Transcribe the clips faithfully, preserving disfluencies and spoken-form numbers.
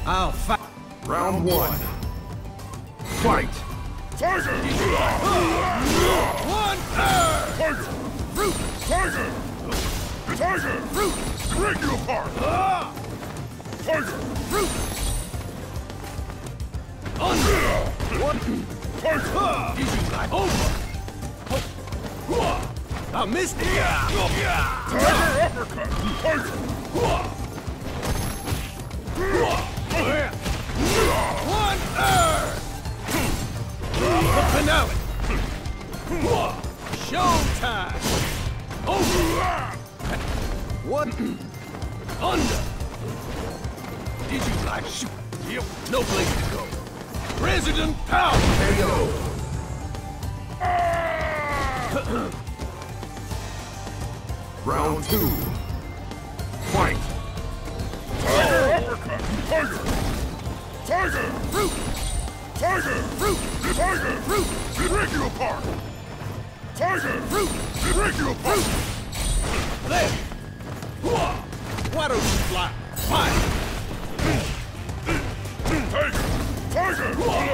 I'll fight. Round one. Fight! Tiger! One air! Tiger! Fruit! Tiger! Tiger! Fruit! Break you apart! Ah! Tiger! Fruit! Under! One! Tiger! Ah! Easy like over! I missed it! Tiger uppercut! Tiger! One air! The finale! Showtime! Over! One under! Did you like shoot? Yep. No place to go. President Power! K O! Round two. Fight! Tiger uppercut! Tiger! Tiger! Fruit! Tiger! Fruit! Tiger! Fruit! Break you apart! Tiger! Fruit! Break you apart! There! Why don't you fly? Fire! Tiger! Tiger!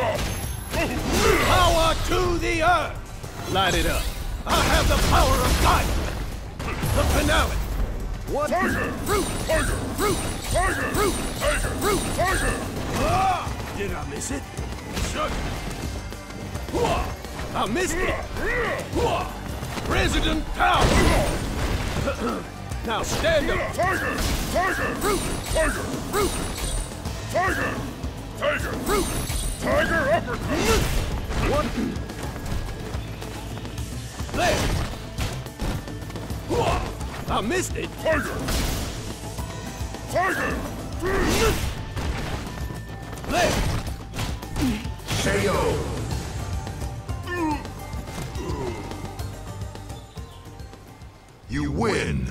Power to the earth! Light it up. I have the power of light! The finale! One Tiger! fruit! Tiger! Fruit! Tiger! Fruit! Tiger! Fruit! Tiger! Ah! Did I miss it? Shut. I missed it! President Power! Now stand up! Tiger! Tiger! Fruit! Tiger! Fruit! Tiger! Tiger! Fruit! Tiger uppercut! One. There! I missed it! Tiger! Tiger! There! K O! You win!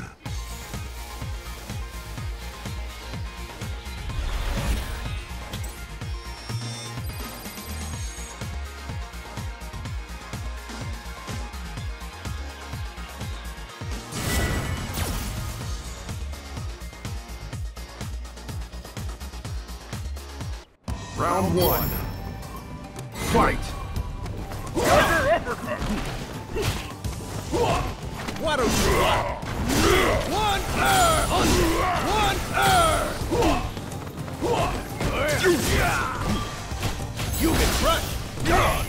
Round one. Fight! Tiger uppercut! Why don't you fly? One air! Under! One air! You get crushed! Gone!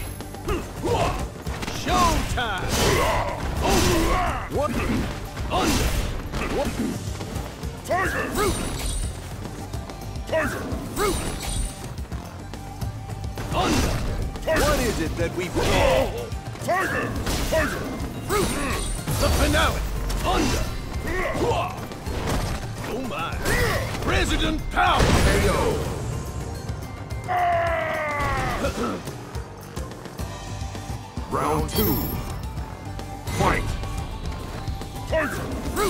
Showtime! Over! One! Under! One! Tiger! Fruit! Tiger! Fruit! Under! What is it that we brought? Tiger! Tiger! Fruit! The finale! Under! Oh my! President Power! K O! Round two. Fight! Tiger! Fruit!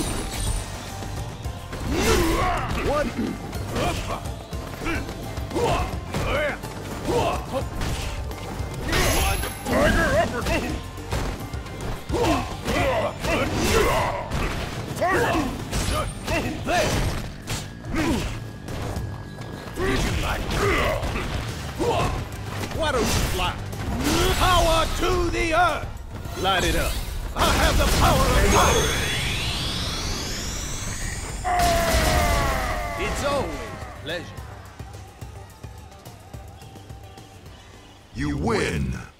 One! Tiger uppercut! Tiger! There! Did you like it? Why don't you fly? Power to the earth! Light it up. I have the power of light! It's always a pleasure. You win!